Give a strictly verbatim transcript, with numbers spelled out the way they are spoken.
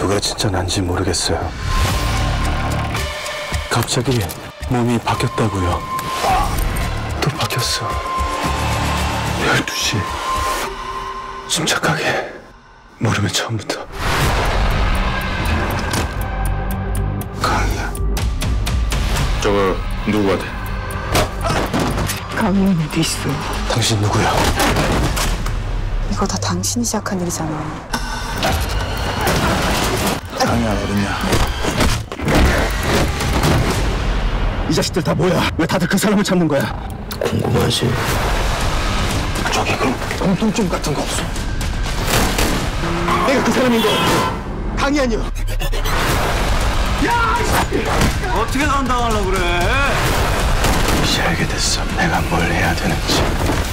누가 진짜 난지 모르겠어요. 갑자기 몸이 바뀌었다고요. 또 바뀌었어. 열두 시. 침착하게. 모르면 처음부터. 강이야. 저거 누구가 돼? 강이 어디 있어? 당신 누구야? 이거 다 당신이 시작한 일이잖아. 강이야 어딨냐? 이 자식들 다 뭐야? 왜 다들 그 사람을 찾는 거야? 궁금하지? 저기 그럼 공통점 같은 거 없어? 내가 그 사람인 거 강이 아니야. 어떻게 감당하려고 그래? 이제 알게 됐어. 내가 뭘 해야 되는지.